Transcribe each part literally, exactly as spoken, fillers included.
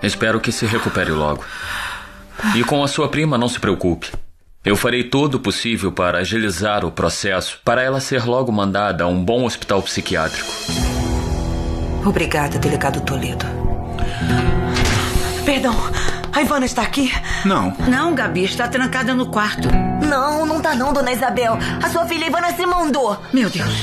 Espero que se recupere logo. E com a sua prima, não se preocupe. Eu farei todo o possível para agilizar o processo, para ela ser logo mandada a um bom hospital psiquiátrico. Obrigada, delegado Toledo. Perdão, a Ivana está aqui? Não. Não, Gabi, está trancada no quarto. Não, não tá não, dona Isabel. A sua filha Ivana se mandou. Meu Deus.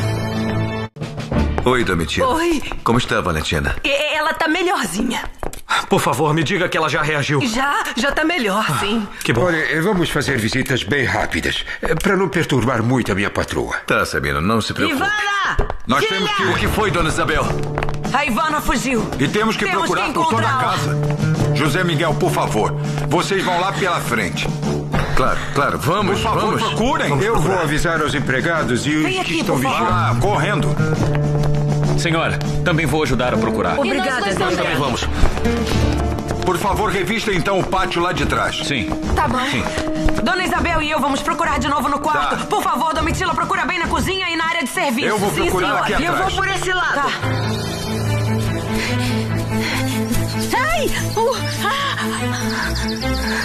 Oi, Domitila. Oi. Como está, Valentina? E- ela tá melhorzinha. Por favor, me diga que ela já reagiu. Já, já tá melhor, sim. Que bom. Olha, vamos fazer visitas bem rápidas, para não perturbar muito a minha patroa. Tá, Sabina, não se preocupe. Ivana! Nós Filha! temos que... O que foi, dona Isabel? A Ivana fugiu. E temos que Temos procurar que por toda a encontrá-la. casa. José Miguel, por favor, vocês vão lá pela frente. Claro, claro, vamos, Por favor, vamos. procurem. Vamos Eu procurar. vou avisar aos empregados e os Vem que aqui, estão por favor. vigiando. Ah, correndo. Senhora, também vou ajudar a procurar. Obrigada, Nós também vamos. Por favor, revista então o pátio lá de trás. Sim. Tá bom. Dona Isabel e eu vamos procurar de novo no quarto. Tá. Por favor, Domitila, procura bem na cozinha e na área de serviço. Eu vou Sim, procurar senhora. aqui Eu atrás. vou por esse lado. Tá. Ai! Uh, ah.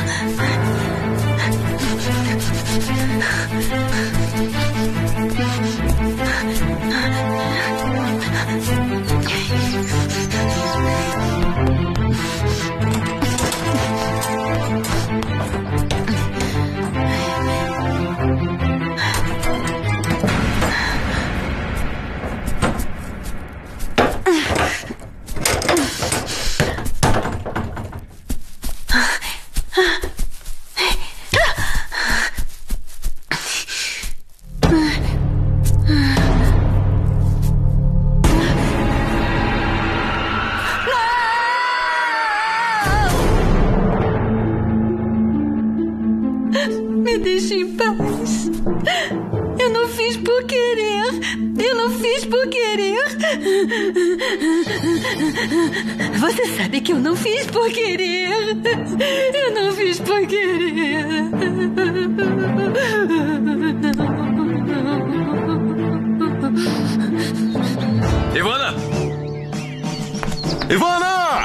Me deixe em paz. Eu não fiz por querer. Eu não fiz por querer. Você sabe que eu não fiz por querer. Eu não fiz por querer. Ivana! Ivana!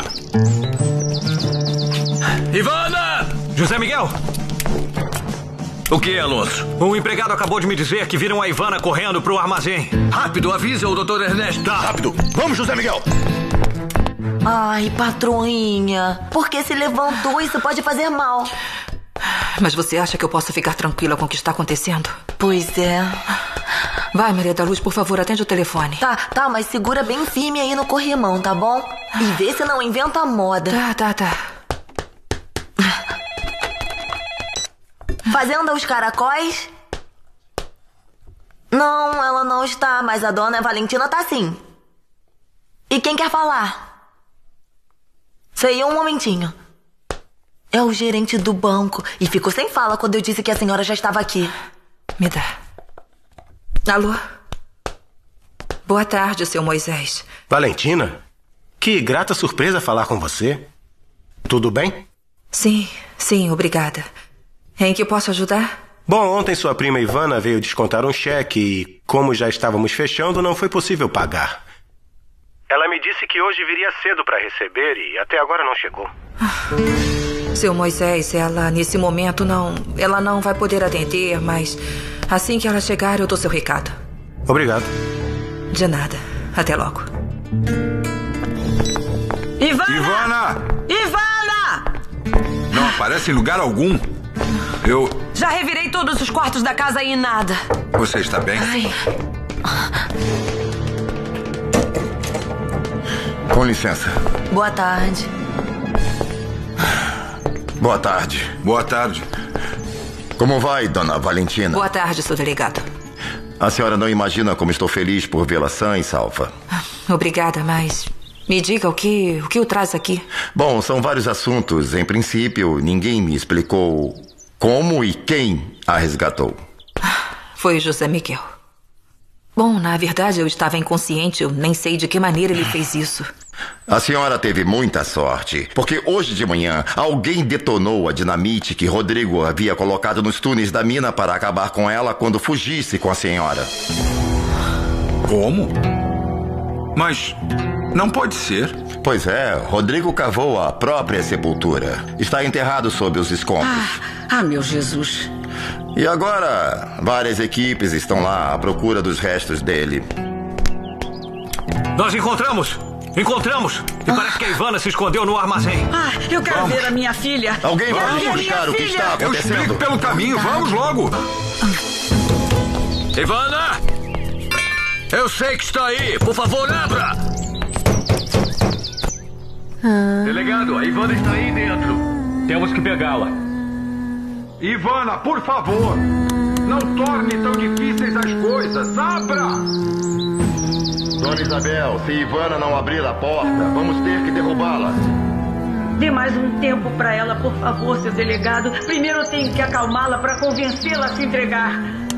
Ivana! José Miguel! O que é, Alonso? Um empregado acabou de me dizer que viram a Ivana correndo pro armazém. Rápido, avisa o doutor Ernesto. Tá. Rápido. Vamos, José Miguel. Ai, patroinha. Porque se levantou, isso pode fazer mal. Mas você acha que eu posso ficar tranquila com o que está acontecendo? Pois é. Vai, Maria da Luz, por favor, atende o telefone. Tá, tá, mas segura bem firme aí no corrimão, tá bom? E vê se não inventa moda. Tá, tá, tá. Fazenda Os Caracóis? Não, ela não está, mas a dona Valentina tá sim. E quem quer falar? Sei, um momentinho. É o gerente do banco. E ficou sem fala quando eu disse que a senhora já estava aqui. Me dá. Alô? Boa tarde, seu Moisés. Valentina? Que grata surpresa falar com você. Tudo bem? Sim, sim, obrigada. Em que posso ajudar? Bom, ontem sua prima Ivana veio descontar um cheque e, como já estávamos fechando, não foi possível pagar. Ela me disse que hoje viria cedo para receber e até agora não chegou. Seu Moisés, ela nesse momento não... Ela não vai poder atender, mas assim que ela chegar eu dou seu recado. Obrigado. De nada. Até logo. Ivana! Ivana! Ivana! Não aparece em lugar algum. Eu... Já revirei todos os quartos da casa e nada. Você está bem? Ai. Com licença. Boa tarde. Boa tarde. Boa tarde. Como vai, dona Valentina? Boa tarde, seu delegado. A senhora não imagina como estou feliz por vê-la sã e salva. Obrigada, mas... Me diga o que, o que o traz aqui. Bom, são vários assuntos. Em princípio, ninguém me explicou como e quem a resgatou. Foi José Miguel. Bom, na verdade, eu estava inconsciente. Eu nem sei de que maneira ele fez isso. A senhora teve muita sorte, porque hoje de manhã alguém detonou a dinamite que Rodrigo havia colocado nos túneis da mina para acabar com ela quando fugisse com a senhora. Como? Mas não pode ser. Pois é, Rodrigo cavou a própria sepultura. Está enterrado sob os escombros. Ah, ah, meu Jesus. E agora, várias equipes estão lá à procura dos restos dele. Nós encontramos! Encontramos! E ah. parece que a Ivana se escondeu no armazém. Ah, eu quero vamos. ver a minha filha. Alguém vai me buscar o que está acontecendo? Eu explico pelo caminho, vamos logo! Ivana! Eu sei que está aí! Por favor, abra! Ah. Delegado, a Ivana está aí dentro. Temos que pegá-la. Ivana, por favor! Não torne tão difíceis as coisas! Abra! Dona Isabel, se Ivana não abrir a porta, vamos ter que derrubá-la. Dê mais um tempo para ela, por favor, seu delegado. Primeiro eu tenho que acalmá-la para convencê-la a se entregar.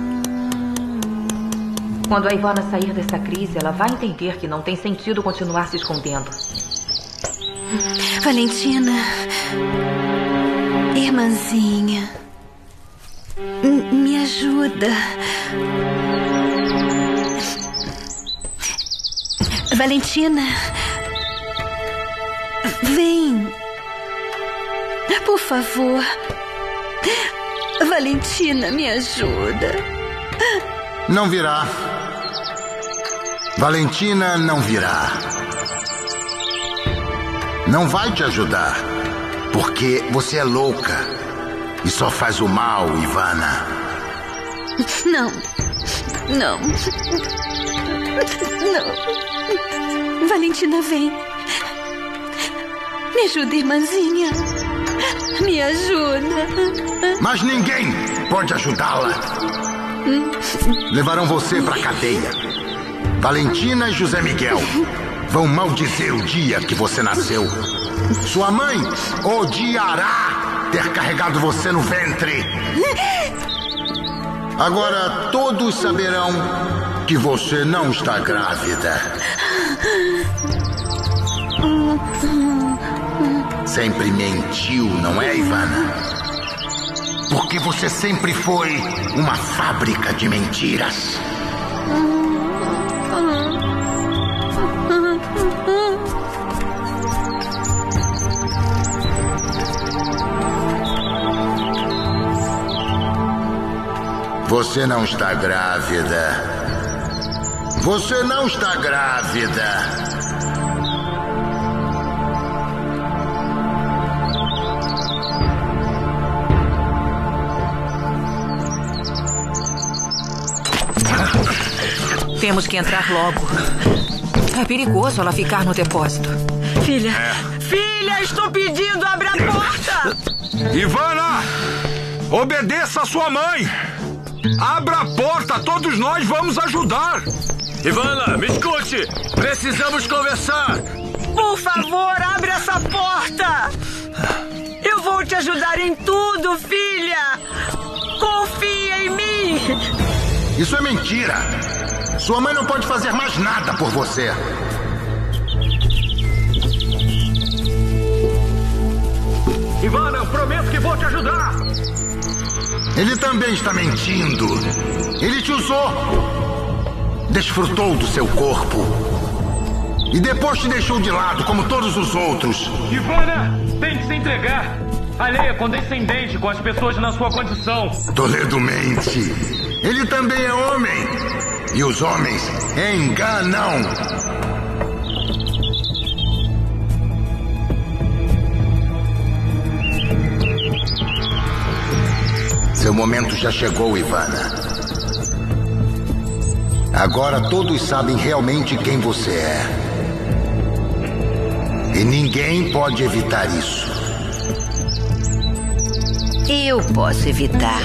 Quando a Ivana sair dessa crise, ela vai entender que não tem sentido continuar se escondendo. Valentina, irmãzinha, m- me ajuda. Valentina, vem, por favor. Valentina, me ajuda. Não virá. Valentina não virá. Não vai te ajudar, porque você é louca e só faz o mal, Ivana. Não, não, não. Valentina, vem. Me ajuda, irmãzinha. Me ajuda. Mas ninguém pode ajudá-la. Levarão você pra cadeia. Valentina e José Miguel vão maldizer o dia que você nasceu. Sua mãe odiará ter carregado você no ventre. Agora todos saberão que você não está grávida. Sempre mentiu, não é, Ivana? Porque você sempre foi uma fábrica de mentiras. Você não está grávida. Você não está grávida. Temos que entrar logo. É perigoso ela ficar no depósito. Filha, é. filha, estou pedindo, abre a porta! Ivana, obedeça a sua mãe. Abra a porta, todos nós vamos ajudar. Ivana, me escute! Precisamos conversar! Por favor, abre essa porta! Eu vou te ajudar em tudo, filha! Confia em mim! Isso é mentira! Sua mãe não pode fazer mais nada por você. Ivana, eu prometo que vou te ajudar! Ele também está mentindo. Ele te usou. Desfrutou do seu corpo. E depois te deixou de lado, como todos os outros. Ivana, tem que se entregar. A lei é condescendente com as pessoas na sua condição. Toledo mente. Ele também é homem. E os homens enganam. Seu momento já chegou, Ivana. Agora todos sabem realmente quem você é. E ninguém pode evitar isso. Eu posso evitar.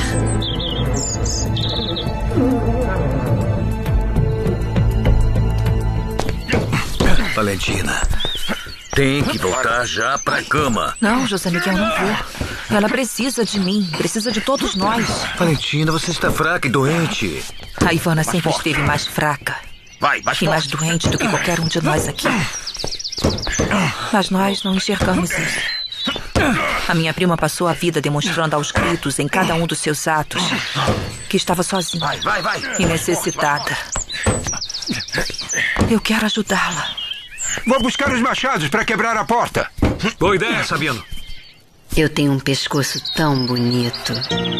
Valentina, tem que voltar já pra cama. Não, José Miguel, não vou. Ela precisa de mim, precisa de todos nós. Valentina, você está fraca e doente. A Ivana sempre esteve mais fraca. Vai, mais e mais doente do que qualquer um de nós aqui. Mas nós não enxergamos isso. A minha prima passou a vida demonstrando aos gritos em cada um dos seus atos que estava sozinha vai, vai, vai. e necessitada. Eu quero ajudá-la. Vou buscar os machados para quebrar a porta. Boa ideia, Sabino. Eu tenho um pescoço tão bonito.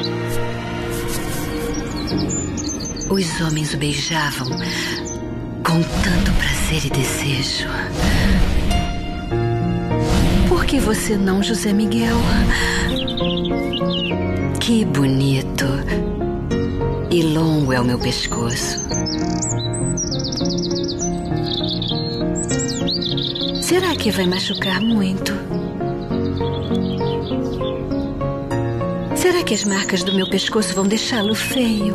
Os homens o beijavam com tanto prazer e desejo. Por que você não, José Miguel? Que bonito e longo é o meu pescoço. Será que vai machucar muito? Será que as marcas do meu pescoço vão deixá-lo feio?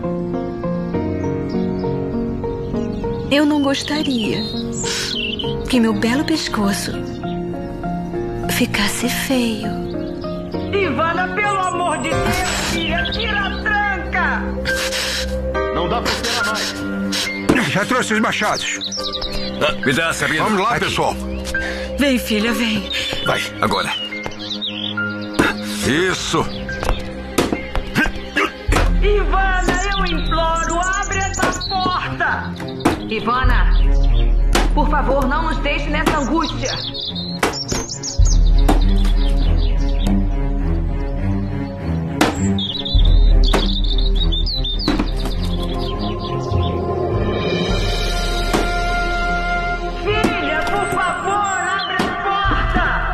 Eu não gostaria que meu belo pescoço ficasse feio. Ivana, pelo amor de Deus, filha, tira a tranca! Não dá pra esperar mais. Já trouxe os machados. Me dá, Sabino. Vamos lá, Aqui. pessoal. Vem, filha, vem. Vai, agora. Isso. Ivana, eu imploro, abre essa porta! Ivana, por favor, não nos deixe nessa angústia. Filha, por favor, abre a porta!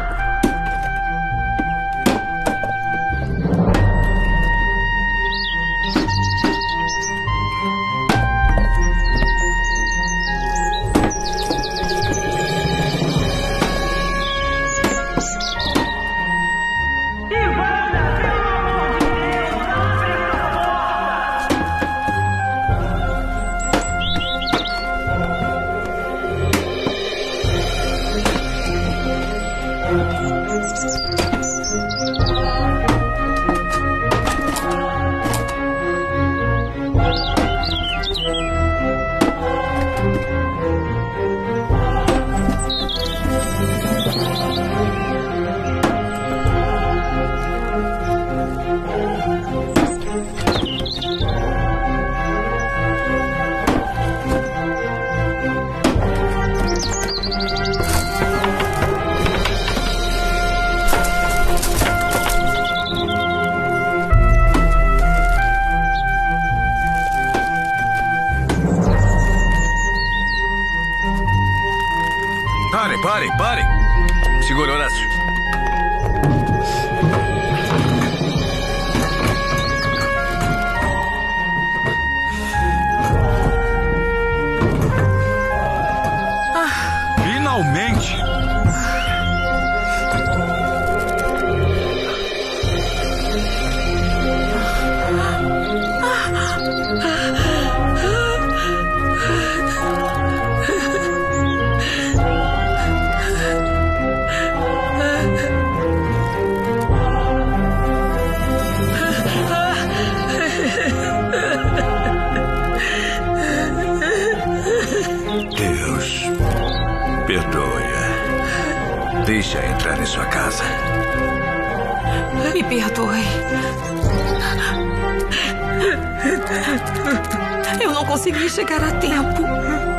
Parem, parem, parem. Segura, Horácio. Finalmente. Deus, perdoe-a. Deixa entrar em sua casa. Me perdoe. Eu não consegui chegar a tempo.